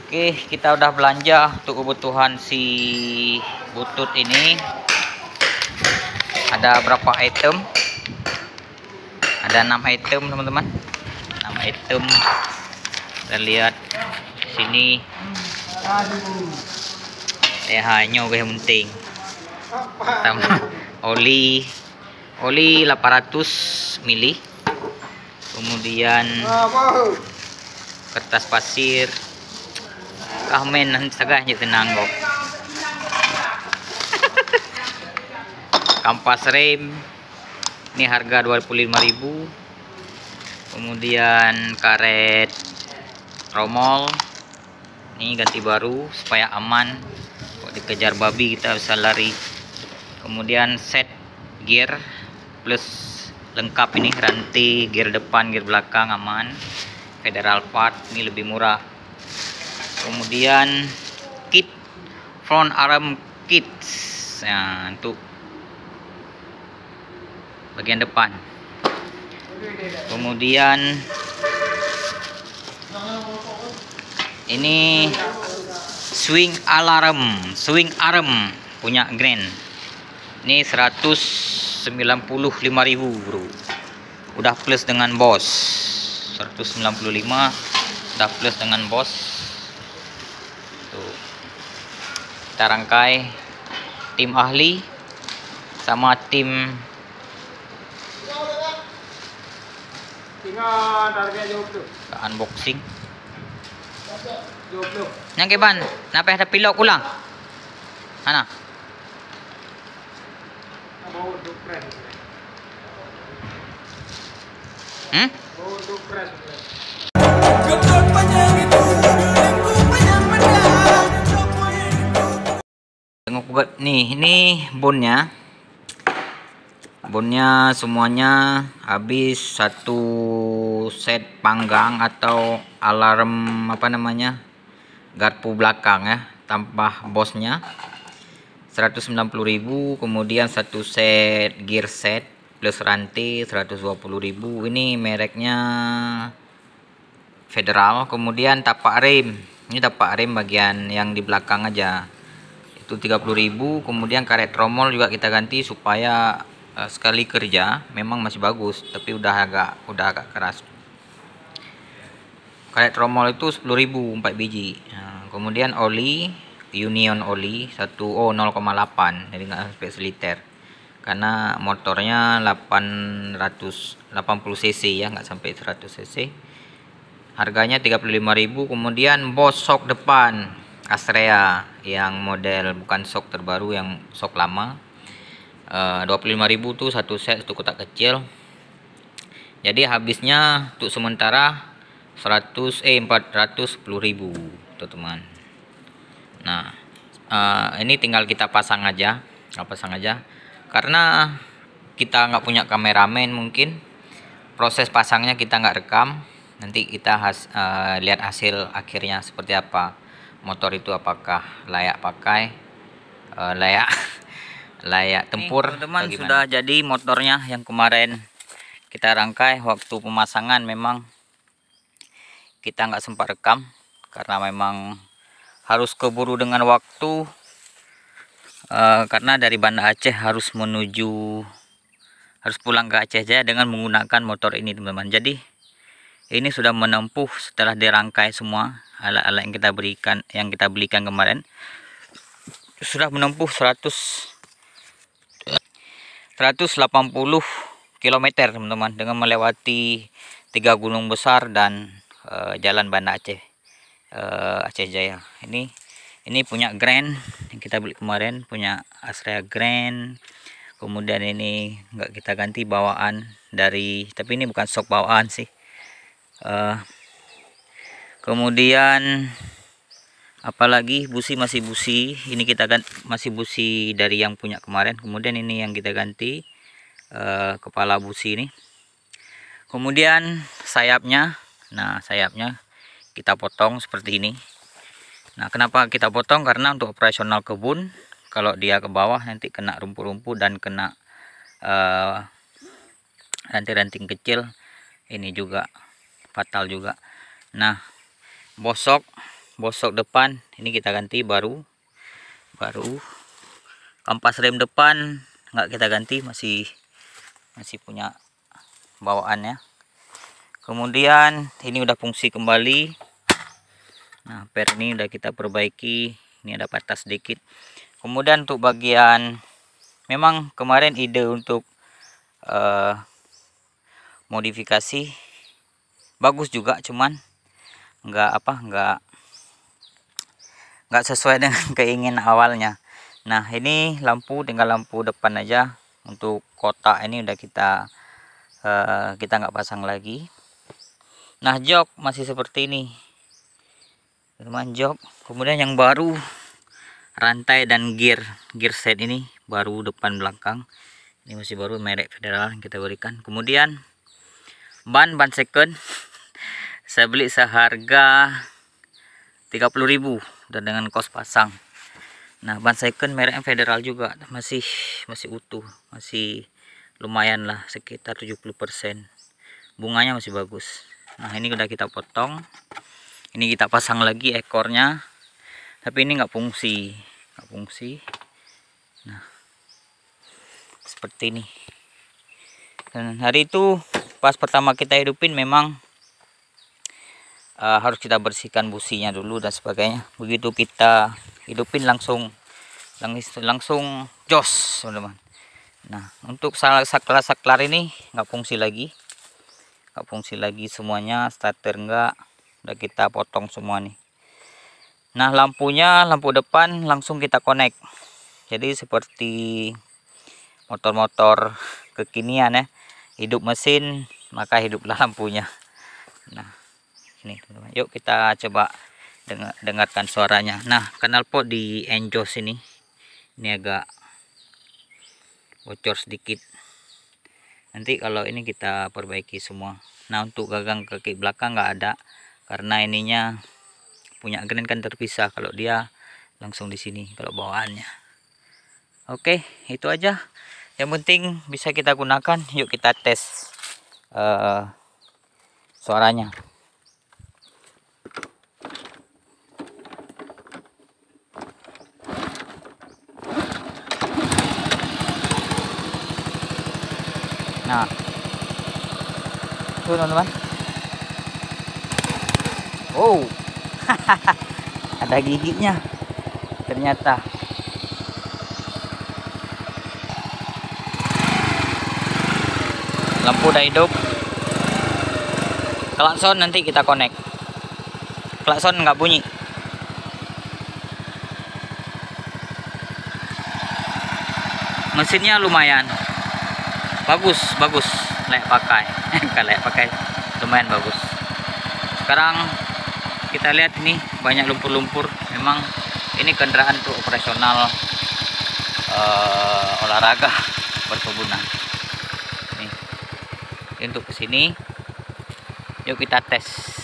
Oke, kita udah belanja untuk kebutuhan si butut ini. Ada berapa item? Ada 6 item, teman-teman. 6 item. Kita lihat sini. Hanya yang penting. Pertama, oli 800 ml. Kemudian kertas pasir. Kamen sagahnya tenang kok. Kampas rem ini harga 25.000. Kemudian karet tromol ini ganti baru supaya aman kalau dikejar babi kita bisa lari. Kemudian set gear plus lengkap ini, rantai, gear depan, gear belakang aman. Federal part ini lebih murah. Kemudian kit front arm kit, nah, untuk bagian depan. Kemudian ini swing arm punya Grand. Ini 195.000 bro. Udah plus dengan bos. 195 udah plus dengan bos. Tuh. Kita rangkai tim ahli sama tim unboxing. Yang keban, napa ada pilok ulang? Mana? Tengok nih, ini bonnya. Bonnya semuanya habis satu set panggang atau alarm apa namanya, garpu belakang ya, tambah bosnya 190.000. Kemudian satu set gear set plus rantai 120.000. Ini mereknya Federal. Kemudian tapak rem, ini tapak rem bagian yang di belakang aja itu 30.000. Kemudian karet tromol juga kita ganti supaya sekali kerja memang masih bagus, tapi udah agak keras. Karet tromol itu 10.000 4 biji. Nah, kemudian oli Union oli 0,8, jadi nggak sampai seliter karena motornya 880 cc ya, nggak sampai 100 cc. Harganya 35.000. Kemudian bos sok depan Astrea yang model bukan sok terbaru, yang sok lama, 25.000 tuh satu set, itu kotak kecil. Jadi habisnya untuk sementara 410.000 teman-teman. Nah, ini tinggal kita pasang aja karena kita nggak punya kameramen, mungkin proses pasangnya kita nggak rekam. Nanti kita lihat hasil akhirnya seperti apa. Motor itu apakah layak pakai, layak tempur. Teman-teman, sudah jadi motornya yang kemarin kita rangkai. Waktu pemasangan memang kita nggak sempat rekam karena memang harus keburu dengan waktu, karena dari Banda Aceh harus pulang ke Aceh Jaya dengan menggunakan motor ini teman-teman. Jadi ini sudah menempuh, setelah dirangkai semua alat-alat yang kita belikan kemarin, sudah menempuh 180 km teman-teman, dengan melewati 3 gunung besar dan jalan Banda Aceh, Aceh Jaya. Ini punya Grand yang kita beli kemarin, punya Astrea Grand. Kemudian ini nggak kita ganti bawaan tapi ini bukan sok bawaan sih. Kemudian apalagi masih busi, ini kita masih busi dari yang punya kemarin. Kemudian ini yang kita ganti, kepala busi ini. Kemudian sayapnya, nah sayapnya kita potong seperti ini. Nah, kenapa kita potong? Karena untuk operasional kebun, kalau dia ke bawah nanti kena rumput-rumput dan kena ranting-ranting kecil, ini juga fatal juga. Nah, bosok bosok depan ini kita ganti baru. Kampas rem depan nggak kita ganti, masih punya bawaannya. Kemudian ini udah fungsi kembali. Nah, per ini udah kita perbaiki, ini ada patah sedikit. Kemudian untuk bagian, memang kemarin ide untuk modifikasi bagus juga, cuman nggak sesuai dengan keinginan awalnya. Nah, ini lampu tinggal lampu depan aja. Untuk kotak ini udah kita nggak pasang lagi. Nah, jok masih seperti ini, teman, jok. Kemudian yang baru, rantai dan gear set ini baru depan belakang. Ini masih baru, merek Federal yang kita berikan. Kemudian ban second saya beli seharga 30.000 dan dengan kos pasang. Nah, ban second merek Federal juga masih utuh, masih lumayan lah, sekitar 70%. Bunganya masih bagus. Nah, ini udah kita potong. Ini kita pasang lagi ekornya, tapi ini nggak fungsi. Nah, seperti ini. Dan hari itu pas pertama kita hidupin memang harus kita bersihkan businya dulu dan sebagainya. Begitu kita hidupin langsung jos, teman-teman. Nah, untuk saklar ini nggak fungsi lagi semuanya. Starter enggak, udah kita potong semua nih. Nah, lampunya, lampu depan langsung kita connect. Jadi seperti motor-motor kekinian ya, hidup mesin maka hiduplah lampunya. Nah, ini teman-teman, yuk kita coba dengarkan suaranya. Nah, knalpot di exhaust ini agak bocor sedikit. Nanti kalau ini kita perbaiki semua. Nah, untuk gagang kaki belakang nggak ada, karena ininya punya grand kan terpisah. Kalau dia langsung di sini kalau bawaannya. Oke, itu aja. Yang penting bisa kita gunakan. Yuk kita tes suaranya. Nah, tuh teman-teman. Oh, ada giginya ternyata. Lampu udah hidup. Klakson nanti kita connect. Klakson nggak bunyi. Mesinnya lumayan bagus, layak pakai. Kalau layak pakai, lumayan bagus. Sekarang kita lihat ini banyak lumpur-lumpur. Memang ini kendaraan untuk operasional olahraga perkebunan. Nih, untuk kesini, yuk kita tes.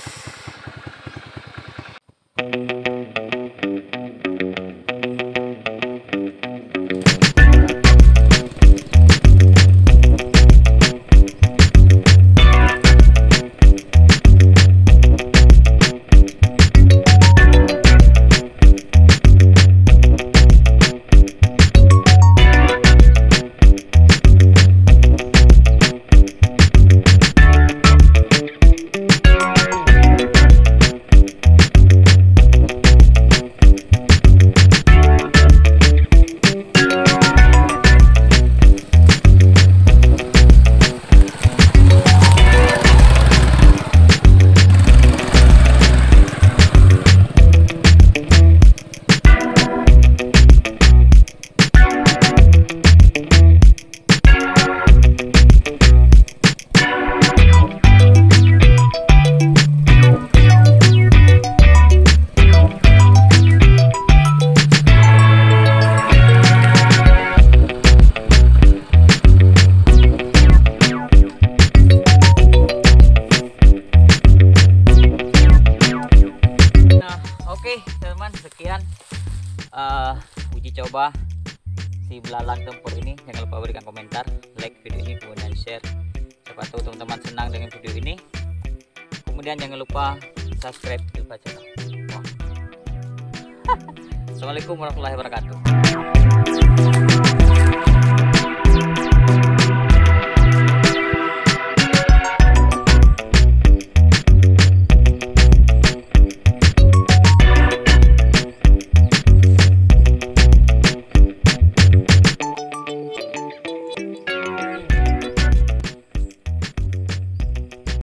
Sekian uji coba si belalang tempur ini. Jangan lupa berikan komentar, like video ini, kemudian share. Siapa tahu teman-teman senang dengan video ini. Kemudian jangan lupa subscribe channel. Assalamualaikum warahmatullahi wabarakatuh.